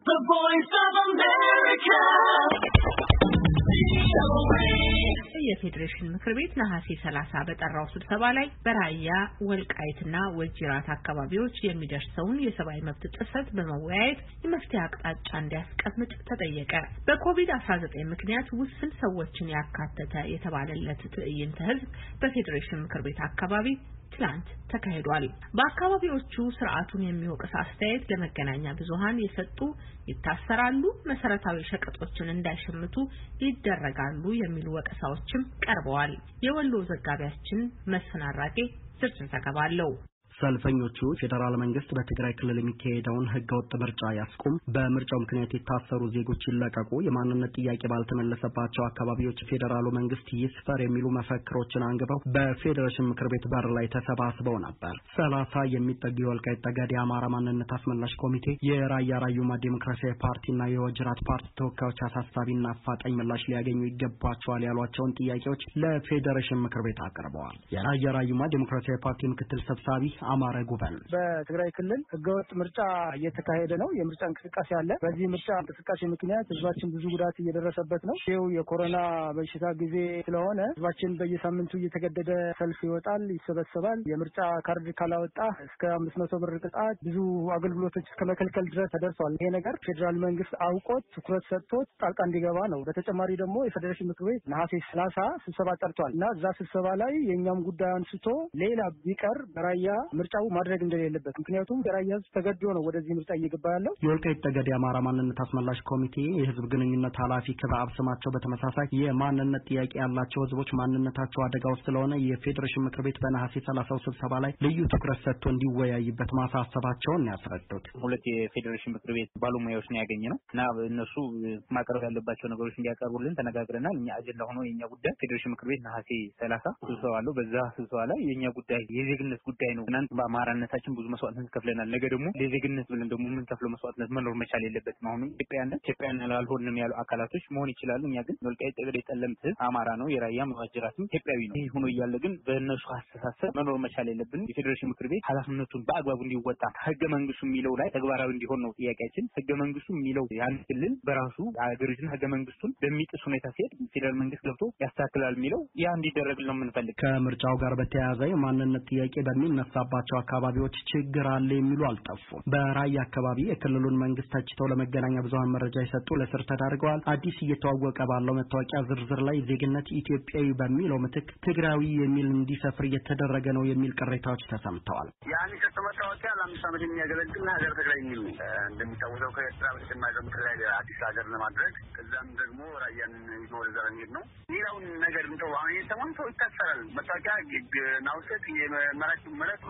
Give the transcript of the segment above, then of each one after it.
The Voice of America. የፌዴሬሽን ምክር ቤት ነሐሴ 30 በጠራው ስብሰባ ላይ በራያ ወልቃይትና ወጂራት አካባቢዎች የሚደርሰውን የሰብአዊ መብት ጥሰት በመወያየት የመፍትሄ አቅጣጫ እንዲያስቀምጥ ተጠየቀ። በኮቪድ-19 ምክንያት ውስን ሰዎችን ያካተተ የተባለለት ትዕይንተ ህዝብ በፌዴሬሽን ምክር ቤት አካባቢ ትላንት ተካሂዷል። በአካባቢዎቹ ስርዓቱን የሚወቅስ አስተያየት ለመገናኛ ብዙሃን የሰጡ ይታሰራሉ፣ መሰረታዊ ሸቀጦችን እንዳይሸምቱ ይደረጋሉ የሚሉ ወቀሳዎችም ቀርበዋል። የወሎ ዘጋቢያችን መስፍን አራጌ ዝርዝር ዘገባ አለው። ሰልፈኞቹ ፌደራል መንግስት በትግራይ ክልል የሚካሄደውን ህገወጥ ምርጫ ያስቁም፣ በምርጫው ምክንያት የታሰሩ ዜጎች ይለቀቁ፣ የማንነት ጥያቄ ባልተመለሰባቸው አካባቢዎች ፌደራሉ መንግስት ይስፈር የሚሉ መፈክሮችን አንግበው በፌዴሬሽን ምክር ቤት በር ላይ ተሰባስበው ነበር። 30 የሚጠጉ የወልቃይት ጠገዴ የአማራ ማንነት አስመላሽ ኮሚቴ፣ የራያ ራዩማ ዲሞክራሲያዊ ፓርቲና የወጂራት ፓርቲ ተወካዮች አሳሳቢና አፋጣኝ ምላሽ ሊያገኙ ይገባቸዋል ያሏቸውን ጥያቄዎች ለፌዴሬሽን ምክር ቤት አቅርበዋል። የራያ ራዩማ ዲሞክራሲያዊ ፓርቲ ምክትል ሰብሳቢ አማረ ጉበን በትግራይ ክልል ህገወጥ ምርጫ እየተካሄደ ነው። የምርጫ እንቅስቃሴ አለ። በዚህ ምርጫ እንቅስቃሴ ምክንያት ህዝባችን ብዙ ጉዳት እየደረሰበት ነው። ይሄው የኮሮና በሽታ ጊዜ ስለሆነ ህዝባችን በየሳምንቱ እየተገደደ ሰልፍ ይወጣል፣ ይሰበሰባል። የምርጫ ካርድ ካላወጣ እስከ 500 ብር ቅጣት፣ ብዙ አገልግሎቶች እስከ መከልከል ድረስ ተደርሷል። ይሄ ነገር ፌደራል መንግስት አውቆት ትኩረት ሰጥቶት ጣልቃ እንዲገባ ነው። በተጨማሪ ደግሞ የፌዴሬሽን ምክር ቤት ነሐሴ 30 ስብሰባ ጠርቷል እና እዛ ስብሰባ ላይ የኛም ጉዳይ አንስቶ ሌላ ቢቀር በራያ ምርጫው ማድረግ እንደሌለበት፣ ምክንያቱም የራያ ህዝብ ተገዶ ነው ወደዚህ ምርጫ እየገባ ያለው። የወልቃይት ጠገዴ የአማራ ማንነት አስመላሽ ኮሚቴ የህዝብ ግንኙነት ኃላፊ ክብአብ ስማቸው በተመሳሳይ የማንነት ጥያቄ ያላቸው ህዝቦች ማንነታቸው አደጋ ውስጥ ስለሆነ የፌዴሬሽን ምክር ቤት በነሐሴ 30 ስብሰባ ላይ ልዩ ትኩረት ሰጥቶ እንዲወያይበት ማሳሰባቸውን ያስረዱት። ሁለት የፌዴሬሽን ምክር ቤት ባለሙያዎች ነው ያገኘነው እና እነሱ ማቅረብ ያለባቸው ነገሮች እንዲያቀርቡልን ተነጋግረናል። እኛ አጀንዳ ሆኖ የኛ ጉዳይ ፌዴሬሽን ምክር ቤት ነሐሴ 30 ስብሰባ አለው። በዛ ስብሰባ ላይ የኛ ጉዳይ የዜግነት ጉዳይ ነው። እናንተ በአማራነታችን ብዙ መስዋዕትነት ከፍለናል። ነገ ደግሞ ለዜግነት ብለን ደግሞ ምን ከፍለው መስዋዕትነት መኖር መቻል የለበትም። አሁን ኢትዮጵያውያን ላልሆንም ያሉ አካላቶች መሆን ይችላሉ። እኛ ግን ወልቃይት ጠገዴ ጠለምት አማራ ነው፣ የራያም ወጂራትም ኢትዮጵያዊ ነው። ይህ ሆኖ እያለ ግን በእነሱ አስተሳሰብ መኖር መቻል የለብንም። የፌዴሬሽን ምክር ቤት ኃላፊነቱን በአግባቡ እንዲወጣ ህገ መንግስቱ የሚለው ላይ ተግባራዊ እንዲሆን ነው ጥያቄያችን። ህገ መንግስቱ የሚለው ያን ክልል በራሱ አገሪቱን ህገ መንግስቱን በሚጥስ ሁኔታ ሲሄድ ፌዴራል መንግስት ገብቶ ያስተካክላል የሚለው ያ እንዲደረግልን ነው የምንፈልግ። ከምርጫው ጋር በተያያዘ የማንነት ጥያቄ በሚነሳባቸው አካባቢዎች ችግር አለ የሚሉ አልጠፉም። በራያ አካባቢ የክልሉን መንግስት ተችተው ለመገናኛ ብዙሃን መረጃ የሰጡ ለስር ተዳርገዋል። አዲስ እየተዋወቀ ባለው መታወቂያ ዝርዝር ላይ ዜግነት ኢትዮጵያዊ በሚለው ምትክ ትግራዊ የሚል እንዲሰፍር እየተደረገ ነው የሚል ቅሬታዎች ተሰምተዋል። ያን መታወቂያ ለ5 ዓመት የሚያገለግል ሀገር ትግራይ የሚል ነው። እንደሚታወቀው ከኤርትራ በተጨማሪ ትግራይ አዲስ ሀገር ለማድረግ ከዛም ደግሞ ራያን ይዞ ወደዛ ለመሄድ ነው። ሌላውን ነገር እንተው። አሁን የሰሞን ሰው ይታሰራል። መታወቂያ ናውሰት የመራጭ መረት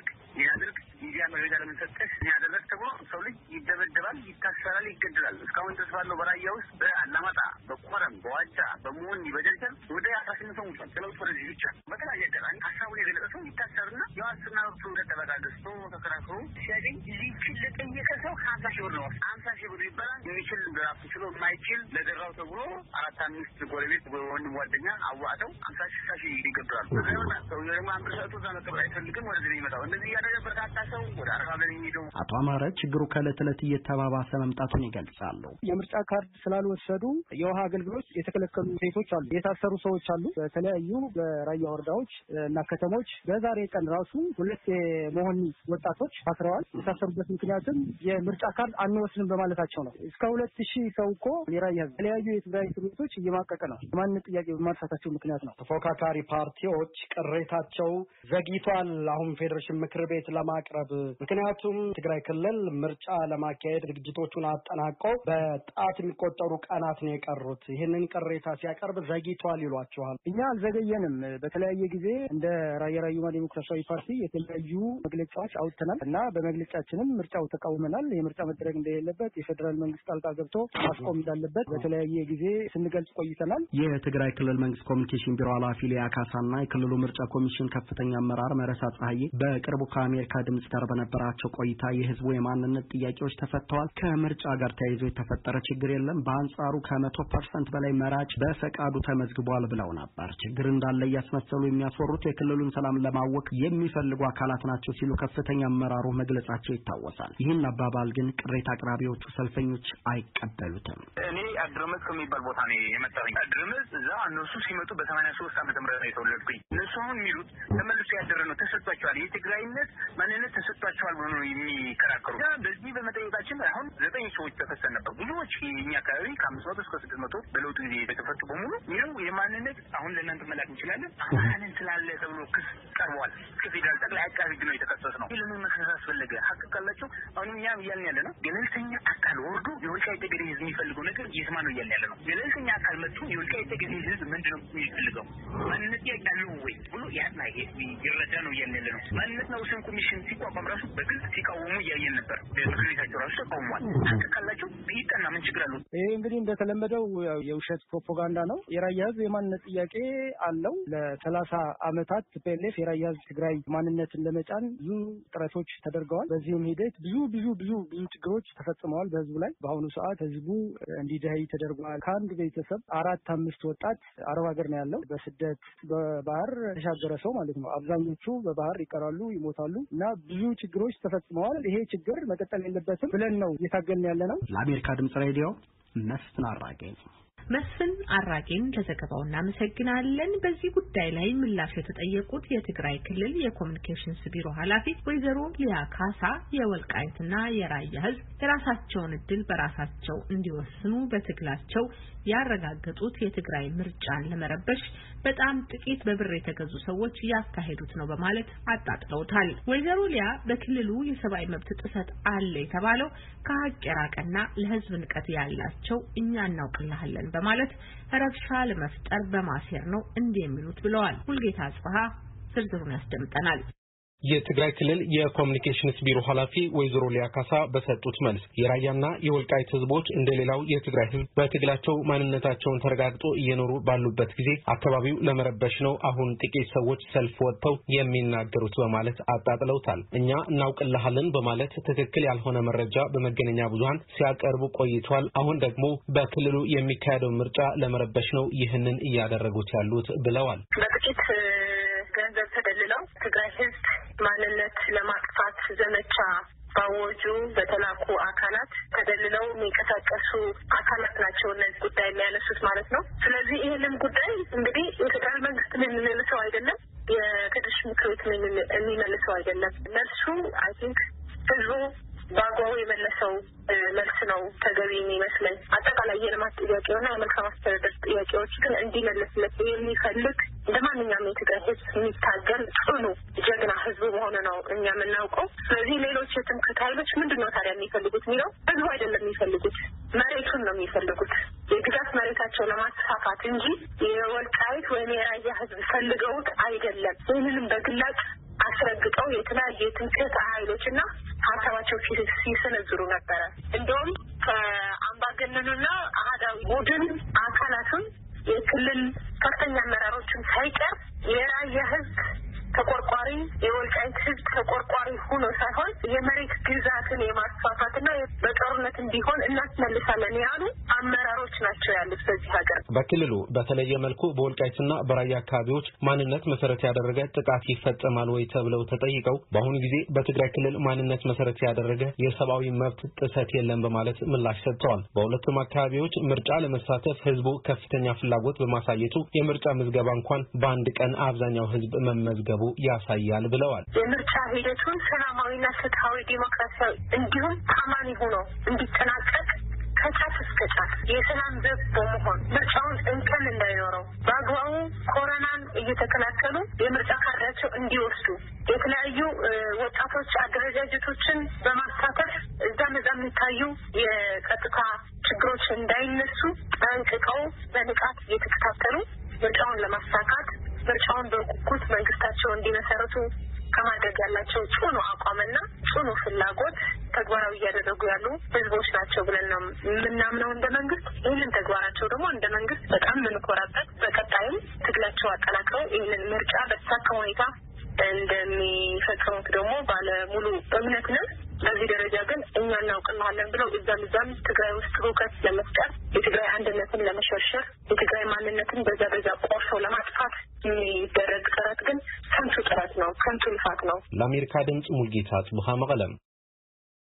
ያድርግ ሚዲያ መረጃ ለምንሰጥሽ ያደረስ ተብሎ ሰው ልጅ ይደበደባል፣ ይታሰራል፣ ይገደላል። እስካሁን ድረስ ባለው በራያ ውስጥ በአላማጣ፣ በኮረም፣ በዋጃ፣ በመሆኒ፣ በደርጀን ወደ 18 ሰው ሙቷል። ስለዚህ ወደዚህ ብቻ በተለያየ አጋጣሚ ሀሳቡን የገለጸ ሰው ይታሰርና የዋስትና መብቱ እንደተበቃ ገዝቶ ተከራክሮ ሲያገኝ ሊችል ለጠየቀ ሰው 50 ሺህ ብር ነው። 50 ሺህ ብር ይባላል። የሚችል ራሱ ችሎ የማይችል ለደራው ተብሎ 4-5 ጎረቤት ወንድም ጓደኛ አዋጠው 50 ሺህ ይገብራሉ። ሰው ደግሞ አንድ ሰዓቱ እዛ መቀበል አይፈልግም። ወደዚህ ነው የሚመጣው። እንደዚህ እያደረገ በርካታ ሰው ወደ አረብ ሀገር የሚሄደው። አቶ አማረ ችግሩ ከዕለት ዕለት እየተባባሰ መምጣቱን ይገልጻሉ። የምርጫ ካርድ ስላልወሰዱ የውሃ አገልግሎት የተከለከሉ ሴቶች አሉ፣ የታሰሩ ሰዎች አሉ። በተለያዩ በራያ ወረዳዎች እና ከተሞች በዛሬ ቀን ራሱ 2 የመሆኒ ወጣቶች ታስረዋል። የታሰሩበት ምክንያትም የምርጫ ካርድ አንወስንም በማለታቸው ነው። እስከ 2000 ሰው እኮ የራያ የተለያዩ የትግራይ ክልሎች እየማቀቀ ነው። ማንነት ጥያቄ በማንሳታቸው ምክንያት ነው። ተፎካካሪ ፓርቲዎች ቅሬታቸው ዘግይቷል አሁን ፌዴሬሽን ምክር ቤት ለማቅረብ። ምክንያቱም ትግራይ ክልል ምርጫ ለማካሄድ ዝግጅቶቹን አጠናቆ በጣት የሚቆጠሩ ቀናት ነው የቀሩት። ይህንን ቅሬታ ሲያቀርብ ዘግይቷል ይሏቸዋል። እኛ አልዘገየንም። በተለያየ ጊዜ እንደ ራያ ራዩማ ዲሞክራሲያዊ ፓርቲ የተለያዩ መግለጫዎች አውጥተናል እና በመግለጫችንም ምርጫው ተቃውመናል። የምርጫ መደረግ እንደሌለበት የፌዴራል መንግስት ጣልቃ ገብቶ ማስቆም እንዳለበት በተለያየ ጊዜ ስንገልጽ ቆይተናል። የትግራይ ክልል መንግስት ኮሚኒኬሽን ቢሮ ኃላፊ ሊያ ካሳና የክልሉ ምርጫ ኮሚሽን ከፍተኛ አመራር መረሳ ፀሐይ በቅርቡ ከአሜሪካ ድምጽ መንግስት ጋር በነበራቸው ቆይታ የህዝቡ የማንነት ጥያቄዎች ተፈተዋል። ከምርጫ ጋር ተያይዞ የተፈጠረ ችግር የለም። በአንጻሩ ከ100% በላይ መራጭ በፈቃዱ ተመዝግቧል ብለው ነበር። ችግር እንዳለ እያስመሰሉ የሚያስወሩት የክልሉን ሰላም ለማወክ የሚፈልጉ አካላት ናቸው ሲሉ ከፍተኛ አመራሩ መግለጻቸው ይታወሳል። ይህን አባባል ግን ቅሬታ አቅራቢዎቹ ሰልፈኞች አይቀበሉትም። እኔ አድርመጽ ከሚባል ቦታ ነው የመጣሁኝ። አድርመጽ እዛ እነሱ ሲመጡ በ83 ዓመተ ምህረት ነው የተወለድኩኝ። እነሱ አሁን የሚሉት ተመልሶ ያደረ ነው ተሰጥቷቸዋል፣ የትግራይነት ማንነት ተሰጥቷቸዋል ብሎ ነው የሚከራከሩ። በዚህ በመጠየቃችን አሁን 9 ሰዎች ተፈሰን ነበር። ብዙዎች የኛ አካባቢ ከ500 እስከ 600 በለውጥ ጊዜ የተፈቱ በሙሉ ይኸው የማንነት አሁን ለእናንተ መላክ እንችላለን አሁን ስላለ ተብሎ ክስ ቀርቧል። ከፌዴራል ጠቅላይ አቃቤ ሕግ ነው የተከሰሰ ነው። ለምን መከሰስ አስፈለገ? ሀቅ ካላቸው አሁን እኛም እያልን ያለ ነው ገለልተኛ አካል ወርዶ የወልቃይት ጠገዴ ህዝብ የሚፈልገው ነገር የስማ ነው እያልን ያለ ነው። ገለልተኛ አካል መጥቶ የወልቃይት ጠገዴ ህዝብ ምንድነው የሚፈልገው ማንነት ያለው ወይ ብሎ ያና ይረዳ ነው እያልን ያለ ነው። ማንነት ነው ስም ኮሚሽን ሲቋቋም ራሱ በግልጽ ሲቃወሙ እያየን ነበር። በምክር ቤታቸው ራሱ ተቃውሟል። ሀቅ ካላቸው ይጠና ምን ችግር አለው? ይሄ እንግዲህ እንደተለመደው የውሸት ፕሮፓጋንዳ ነው። የራያ ህዝብ የማንነት ጥያቄ አለው። ለ30 ዓመታት TPLF የራያ ህዝብ ትግራይ ማንነትን ለመጫን ብዙ ጥረቶች ተደርገዋል። በዚህም ሂደት ብዙ ችግሮች ተፈጽመዋል በህዝቡ ላይ። በአሁኑ ሰዓት ህዝቡ እንዲደህይ ተደርጓል። ከአንድ ቤተሰብ 4-5 ወጣት አረብ ሀገር ነው ያለው። በስደት በባህር ተሻገረ ሰው ማለት ነው። አብዛኞቹ በባህር ይቀራሉ፣ ይሞታሉ እና ብዙ ችግሮች ተፈጽመዋል። ይሄ ችግር መቀጠል የለበትም ብለን ነው እየታገልን ያለ ነው። ለአሜሪካ ድምጽ ሬዲዮ መስፍን አራጌ። መስፍን አራጌን ለዘገባው እናመሰግናለን። በዚህ ጉዳይ ላይ ምላሽ የተጠየቁት የትግራይ ክልል የኮሙኒኬሽንስ ቢሮ ኃላፊ ወይዘሮ ሊያ ካሳ የወልቃይትና የራያ ህዝብ የራሳቸውን እድል በራሳቸው እንዲወስኑ በትግላቸው ያረጋገጡት የትግራይ ምርጫን ለመረበሽ በጣም ጥቂት በብር የተገዙ ሰዎች ያካሄዱት ነው በማለት አጣጥለውታል። ወይዘሮ ሊያ በክልሉ የሰብአዊ መብት ጥሰት አለ የተባለው ከሀቅ የራቀና ለህዝብ ንቀት ያላቸው እኛ እናውቅልሃለን በማለት ረብሻ ለመፍጠር በማሴር ነው እንዲህ የሚሉት ብለዋል። ሙልጌታ አጽፋ ዝርዝሩን ያስደምጠናል። የትግራይ ክልል የኮሙኒኬሽንስ ቢሮ ኃላፊ ወይዘሮ ሊያ ካሳ በሰጡት መልስ የራያና የወልቃይት ህዝቦች እንደሌላው የትግራይ ህዝብ በትግላቸው ማንነታቸውን ተረጋግጦ እየኖሩ ባሉበት ጊዜ አካባቢው ለመረበሽ ነው አሁን ጥቂት ሰዎች ሰልፍ ወጥተው የሚናገሩት በማለት አጣጥለውታል። እኛ እናውቅልሃለን በማለት ትክክል ያልሆነ መረጃ በመገናኛ ብዙሃን ሲያቀርቡ ቆይቷል። አሁን ደግሞ በክልሉ የሚካሄደው ምርጫ ለመረበሽ ነው ይህንን እያደረጉት ያሉት ብለዋል። በጥቂት ገንዘብ ተደልለው ትግራይ ህዝብ ማንነት ለማጥፋት ዘመቻ ባወጁ በተላኩ አካላት ተደልለው የሚንቀሳቀሱ አካላት ናቸው እነዚህ ጉዳይ የሚያነሱት ማለት ነው። ስለዚህ ይህንን ጉዳይ እንግዲህ የፌዴራል መንግስት የሚመልሰው አይደለም፣ የፌዴሬሽን ምክር ቤት የሚመልሰው አይደለም። መልሱ አይ ቲንክ ህዝቡ በአግባቡ የመለሰው መልስ ነው ተገቢ የሚመስለኝ። አጠቃላይ የልማት ጥያቄውና የመልካም አስተዳደር ጥያቄዎች ግን እንዲመለስለት የሚፈልግ እንደማንኛውም የትግራይ ህዝብ የሚታገል ጽኑ ጀግና ህዝብ መሆኑ ነው እኛ የምናውቀው። ስለዚህ ሌሎች የትምክህት ኃይሎች ምንድነው ታዲያ የሚፈልጉት የሚለው ህዝቡ አይደለም የሚፈልጉት፣ መሬቱን ነው የሚፈልጉት። የግዛት መሬታቸው ለማስፋፋት እንጂ የወልቃይት ወይም የራያ ህዝብ ፈልገውት አይደለም። ይህንንም በግላጭ አስረግጠው የተለያዩ የትምክህት ኃይሎችና ሀሳባቸው ሲሰነዝሩ ነበረ። እንደውም ከአምባገነኑና አህዳዊ ቡድን አካላትም የክልል ከፍተኛ አመራሮችን ሳይቀር የራያ ህዝብ ተቆርቋሪ የወልቃይት ህዝብ ተቆርቋሪ ሆኖ ሳይሆን የመሬት ግዛትን የማስፋፋትና በጦርነት እንዲሆን እናስመልሳለን ያሉ አመራሮች ናቸው ያሉት በዚህ ሀገር። በክልሉ በተለየ መልኩ በወልቃይትና በራያ አካባቢዎች ማንነት መሰረት ያደረገ ጥቃት ይፈጸማል ወይ ተብለው ተጠይቀው በአሁኑ ጊዜ በትግራይ ክልል ማንነት መሰረት ያደረገ የሰብአዊ መብት ጥሰት የለም በማለት ምላሽ ሰጥተዋል። በሁለቱም አካባቢዎች ምርጫ ለመሳተፍ ህዝቡ ከፍተኛ ፍላጎት በማሳየቱ የምርጫ ምዝገባ እንኳን በአንድ ቀን አብዛኛው ህዝብ መመዝገቡ ያሳያል ብለዋል። የምርጫ ሂደቱን ሰላማዊና ፍትሃዊ ዲሞክራሲያዊ እንዲሁም ታማኒ ሆኖ እንዲጠናቀቅ ከጫፍ እስከ ጫፍ የሰላም ዘብ በመሆን ምርጫውን እንከን እንዳይኖረው በአግባቡ ኮሮናን እየተከላከሉ የምርጫ ካርዳቸው እንዲወስዱ የተለያዩ ወጣቶች አደረጃጀቶችን በማሳተፍ እዛም የሚታዩ የጸጥታ ችግሮች እንዳይነሱ ጠንቅቀው በንቃት እየተከታተሉ ምርጫውን ለማሳካት ምርጫውን በጉጉት መንግስታቸው እንዲመሰረቱ ከማድረግ ያላቸው ጽኑ አቋምና ጽኑ ፍላጎት ተግባራዊ እያደረጉ ያሉ ህዝቦች ናቸው ብለን ነው የምናምነው እንደ መንግስት። ይህንን ተግባራቸው ደግሞ እንደ መንግስት በጣም የምንኮራበት፣ በቀጣይም ትግላቸው አጠናክረው ይህንን ምርጫ በተሳካ ሁኔታ እንደሚፈጽሙት ደግሞ ባለ ሙሉ እምነት ነው። በዚህ ደረጃ ግን እኛ እናውቅልሃለን ብለው እዛም ትግራይ ውስጥ ሁከት ለመፍጠር የትግራይ አንድነትን ለመሸርሸር የትግራይ ማንነትን በዛ ቆርሶ ለማጥፋት የሚደረግ ጥረት ግን ከንቱ ጥረት ነው፣ ከንቱ ልፋት ነው። ለአሜሪካ ድምጽ ሙልጌታ ጽቡሃ መቀለም